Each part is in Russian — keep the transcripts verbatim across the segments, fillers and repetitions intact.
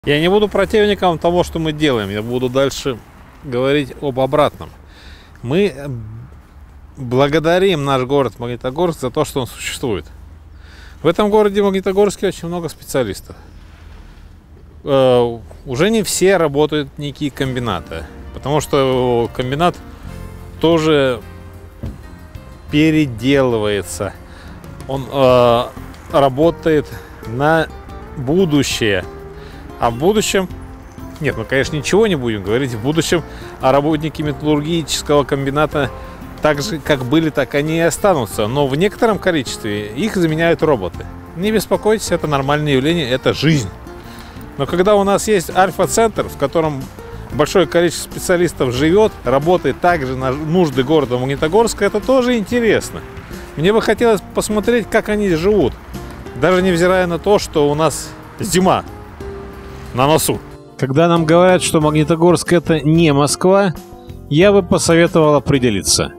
Я не буду противником того, что мы делаем. Я буду дальше говорить об обратном. Мы благодарим наш город Магнитогорск за то, что он существует. В этом городе Магнитогорске очень много специалистов. Э, уже не все работают некие комбинаты, потому что комбинат тоже переделывается. Он э, работает на будущее. А в будущем, нет, мы, конечно, ничего не будем говорить. В будущем а работники металлургического комбината, так же, как были, так они и останутся. Но в некотором количестве их заменяют роботы. Не беспокойтесь, это нормальное явление, это жизнь. Но когда у нас есть альфа-центр, в котором большое количество специалистов живет, работает также на нужды города Магнитогорска, это тоже интересно. Мне бы хотелось посмотреть, как они живут, даже невзирая на то, что у нас зима на носу. Когда нам говорят, что Магнитогорск — это не Москва, я бы посоветовал определиться.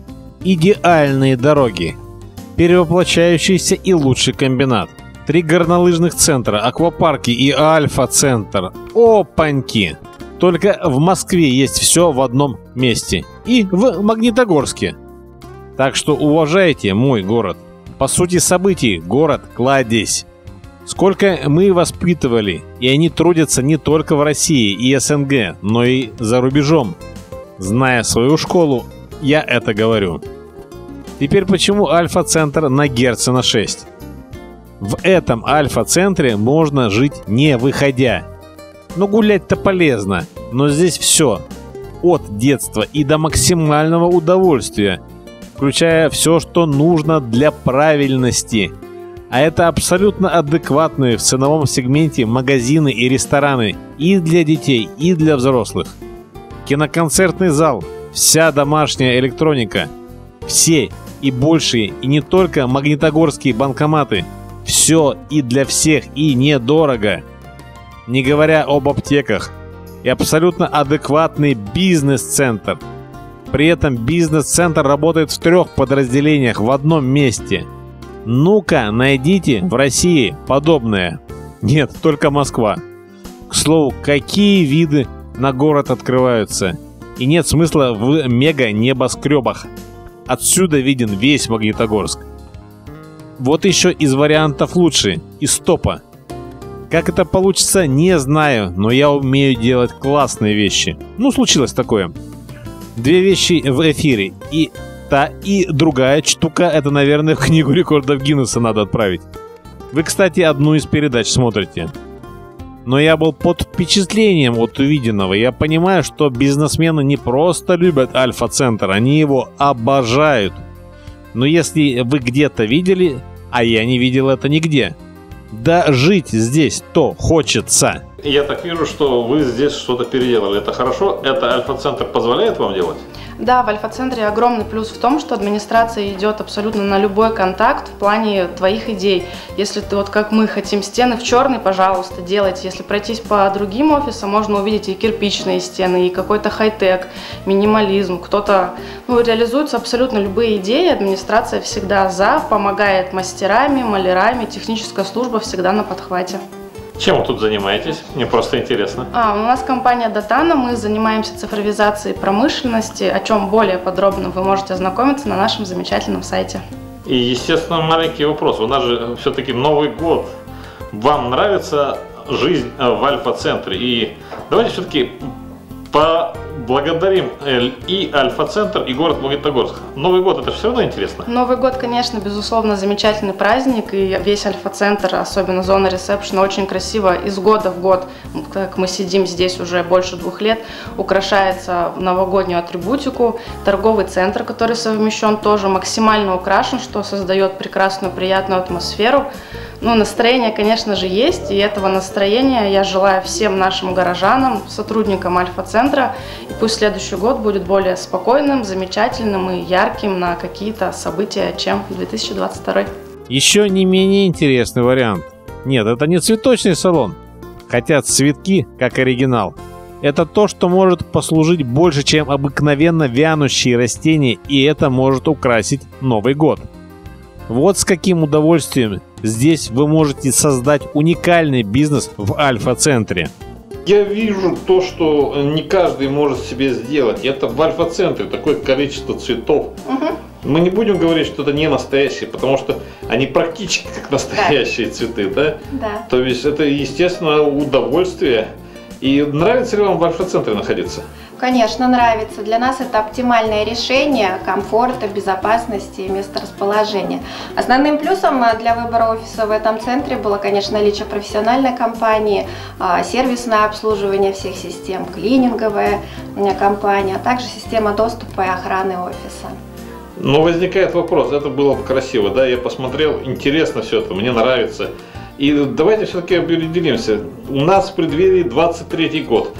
Идеальные дороги, перевоплощающийся и лучший комбинат, три горнолыжных центра, аквапарки и альфа-центр. Опаньки! Только в Москве есть все в одном месте. И в Магнитогорске. Так что уважайте мой город. По сути событий, город-кладезь. Сколько мы воспитывали, и они трудятся не только в России и СНГ, но и за рубежом. Зная свою школу, я это говорю. Теперь почему альфа-центр на Герцена шесть? В этом альфа-центре можно жить не выходя. Ну, гулять-то полезно, но здесь все. От детства и до максимального удовольствия, включая все, что нужно для правильности. А это абсолютно адекватные в ценовом сегменте магазины и рестораны и для детей, и для взрослых. Киноконцертный зал, вся домашняя электроника, все и большие, и не только магнитогорские банкоматы. Все и для всех, и недорого. Не говоря об аптеках. И абсолютно адекватный бизнес-центр. При этом бизнес-центр работает в трех подразделениях в одном месте. Ну-ка, найдите в России подобное. Нет, только Москва. К слову, какие виды на город открываются. И нет смысла в мега-небоскребах. Отсюда виден весь Магнитогорск. Вот еще из вариантов лучше, из топа. Как это получится, не знаю, но я умею делать классные вещи. Ну, случилось такое. Две вещи в эфире. И та, и другая штука, это, наверное, в книгу рекордов Гиннесса надо отправить. Вы, кстати, одну из передач смотрите. Но я был под впечатлением от увиденного. Я понимаю, что бизнесмены не просто любят альфа-центр, они его обожают. Но если вы где-то видели, а я не видел это нигде, да жить здесь то хочется. Я так вижу, что вы здесь что-то переделали. Это хорошо? Это альфа-центр позволяет вам делать? Да, в альфа-центре огромный плюс в том, что администрация идет абсолютно на любой контакт в плане твоих идей. Если ты вот как мы хотим стены в черный, пожалуйста, делайте. Если пройтись по другим офисам, можно увидеть и кирпичные стены, и какой-то хай-тек, минимализм. Кто-то, ну, реализуются абсолютно любые идеи. Администрация всегда за, помогает мастерами, малярами, техническая служба всегда на подхвате. Чем вы тут занимаетесь? Мне просто интересно. А, у нас компания Датана, мы занимаемся цифровизацией промышленности, о чем более подробно вы можете ознакомиться на нашем замечательном сайте. И, естественно, маленький вопрос. У нас же все-таки Новый год. Вам нравится жизнь в альфа-центре? И давайте все-таки поблагодарим и альфа-центр, и город Магнитогорск. Новый год — это все равно интересно? Новый год, конечно, безусловно, замечательный праздник, и весь альфа-центр, особенно зона ресепшена, очень красиво из года в год, как мы сидим здесь уже больше двух лет, украшается в новогоднюю атрибутику. Торговый центр, который совмещен, тоже максимально украшен, что создает прекрасную, приятную атмосферу. Ну, настроение, конечно же, есть, и этого настроения я желаю всем нашим горожанам, сотрудникам альфа-центра. И пусть следующий год будет более спокойным, замечательным и ярким на какие-то события, чем две тысячи двадцать второй. Еще не менее интересный вариант. Нет, это не цветочный салон. Хотя цветки, как оригинал. Это то, что может послужить больше, чем обыкновенно вянущие растения, и это может украсить Новый год. Вот с каким удовольствием Здесь вы можете создать уникальный бизнес в Альфа-центре. Я вижу то, что не каждый может себе сделать. Это в Альфа-центре такое количество цветов. Угу. Мы не будем говорить, что это не настоящие, потому что они практически как настоящие да. цветы, да? Да. То есть это, естественно, удовольствие. И нравится ли вам в Альфа-центре находиться? Конечно, нравится. Для нас это оптимальное решение комфорта, безопасности и месторасположения. Основным плюсом для выбора офиса в этом центре было, конечно, наличие профессиональной компании, сервисное обслуживание всех систем, клининговая компания, а также система доступа и охраны офиса. Но возникает вопрос, это было бы красиво, да, я посмотрел, интересно все это, мне нравится. И давайте все-таки определимся, у нас в преддверии двадцать третий год.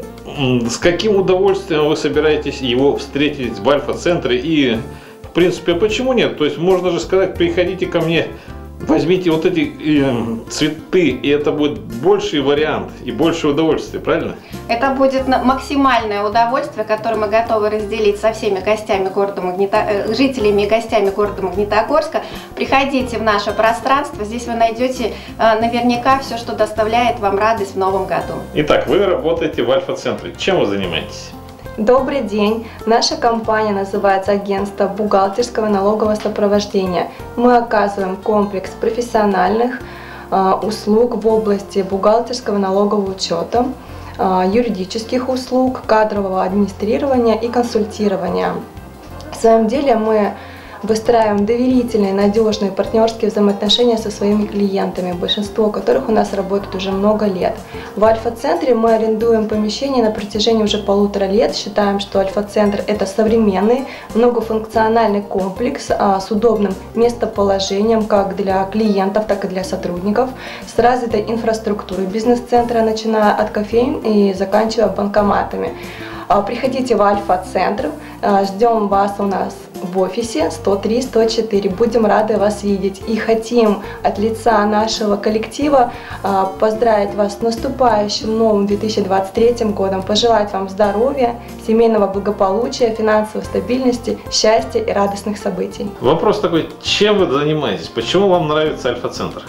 С каким удовольствием вы собираетесь его встретить в Альфа-центре и, в принципе, почему нет? То есть можно же сказать, приходите ко мне, возьмите вот эти э, цветы, и это будет больший вариант и больше удовольствия, правильно? Это будет максимальное удовольствие, которое мы готовы разделить со всеми гостями города Магнита... жителями и гостями города Магнитогорска. Приходите в наше пространство, здесь вы найдете наверняка все, что доставляет вам радость в новом году. Итак, вы работаете в Альфа-центре. Чем вы занимаетесь? Добрый день! Наша компания называется Агентство бухгалтерского налогового сопровождения. Мы оказываем комплекс профессиональных э, услуг в области бухгалтерского налогового учета, э, юридических услуг, кадрового администрирования и консультирования. В своем деле мы выстраиваем доверительные, надежные партнерские взаимоотношения со своими клиентами, большинство которых у нас работает уже много лет. В Альфа-центре мы арендуем помещение на протяжении уже полутора лет. Считаем, что Альфа-центр – это современный, многофункциональный комплекс а, с удобным местоположением как для клиентов, так и для сотрудников, с развитой инфраструктурой бизнес-центра, начиная от кофеин и заканчивая банкоматами. Приходите в Альфа-центр, ждем вас у нас в офисе сто три сто четыре. Будем рады вас видеть и хотим от лица нашего коллектива поздравить вас с наступающим новым две тысячи двадцать третьим годом, пожелать вам здоровья, семейного благополучия, финансовой стабильности, счастья и радостных событий. Вопрос такой, чем вы занимаетесь? Почему вам нравится Альфа-центр?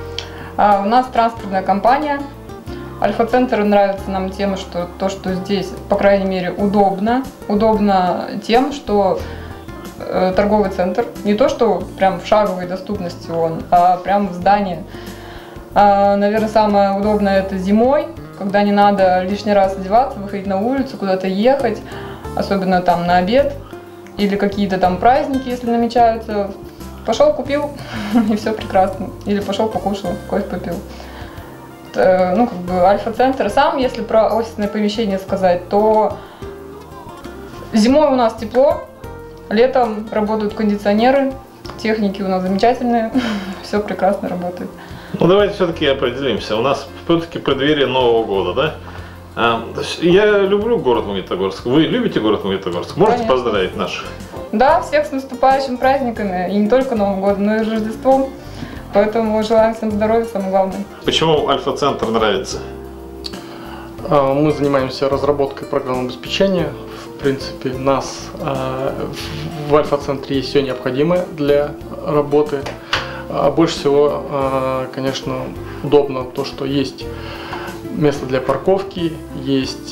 А, у нас транспортная компания. Альфа-центр нравится нам тем, что то, что здесь, по крайней мере, удобно. Удобно тем, что э, торговый центр, не то, что прям в шаговой доступности он, а прям в здании. А, наверное, самое удобное это зимой, когда не надо лишний раз одеваться, выходить на улицу, куда-то ехать, особенно там на обед или какие-то там праздники, если намечаются. Пошел, купил, и все прекрасно. Или пошел, покушал, кофе попил. Ну, как бы Альфа-центр. Сам, если про офисное помещение сказать, то зимой у нас тепло, летом работают кондиционеры, техники у нас замечательные, все прекрасно работает. Ну, давайте все-таки определимся. У нас все-таки преддверие Нового года, да? Я люблю город Магнитогорск. Вы любите город Магнитогорск? Можете Конечно. Поздравить наших? Да, всех с наступающими праздниками, и не только Новым годом, но и с Рождеством. Поэтому желаем всем здоровья, самое главное. Почему Альфа-центр нравится? Мы занимаемся разработкой программного обеспечения. В принципе, у нас в Альфа-центре есть все необходимое для работы. Больше всего, конечно, удобно то, что есть место для парковки, есть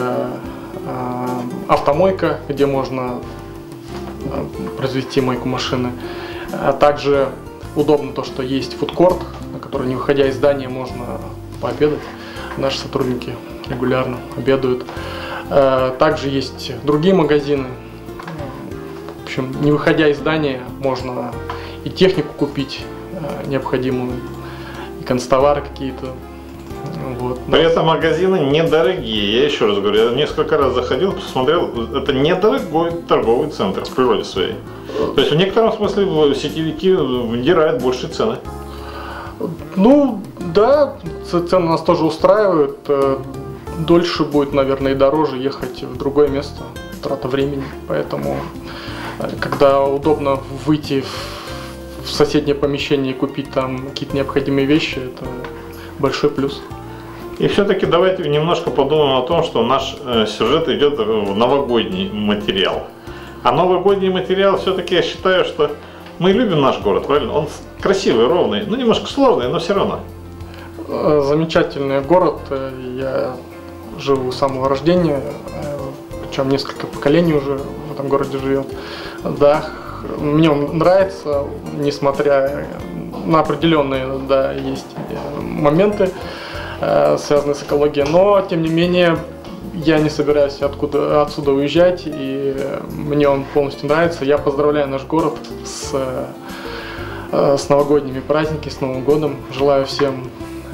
автомойка, где можно произвести мойку машины, а также удобно то, что есть фудкорт, на который, не выходя из здания, можно пообедать. Наши сотрудники регулярно обедают. Также есть другие магазины. В общем, не выходя из здания, можно и технику купить необходимую, и констовары какие-то. Вот. При этом магазины недорогие. Я еще раз говорю, я несколько раз заходил, посмотрел, это недорогой торговый центр в природе своей. То есть в некотором смысле сетевики вдирают большие цены. Ну да, цены нас тоже устраивают. Дольше будет, наверное, и дороже ехать в другое место, трата времени. Поэтому, когда удобно выйти в соседнее помещение и купить там какие-то необходимые вещи, это большой плюс. И все-таки давайте немножко подумаем о том, что наш сюжет идет в новогодний материал. А новогодний материал, все-таки я считаю, что мы любим наш город, правильно? Он красивый, ровный. Ну, немножко сложный, но все равно. Замечательный город. Я живу с самого рождения, причем несколько поколений уже в этом городе живет. Да, мне он нравится, несмотря на определенные, да, есть моменты, связанные с экологией, но тем не менее я не собираюсь откуда, отсюда уезжать, и мне он полностью нравится. Я поздравляю наш город с, с новогодними праздниками, с Новым годом. Желаю всем,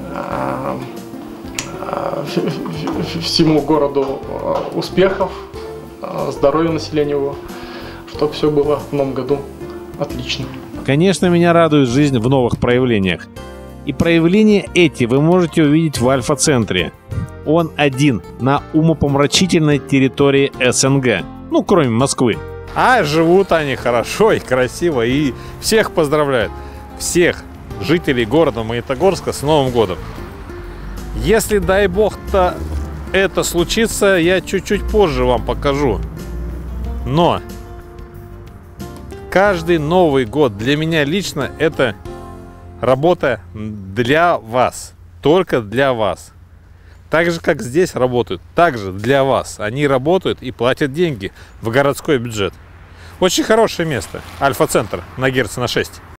всему городу успехов, здоровья населению его, чтобы все было в новом году отлично. Конечно, меня радует жизнь в новых проявлениях. И проявления эти вы можете увидеть в Альфа-центре. Он один на умопомрачительной территории СНГ. Ну, кроме Москвы. А живут они хорошо и красиво. И всех поздравляют. Всех жителей города Магнитогорска с Новым годом. Если, дай бог-то, это случится, я чуть-чуть позже вам покажу. Но каждый Новый год для меня лично это работа для вас. Только для вас. Так же, как здесь работают, также для вас. Они работают и платят деньги в городской бюджет. Очень хорошее место. Альфа-центр на Герцена шесть.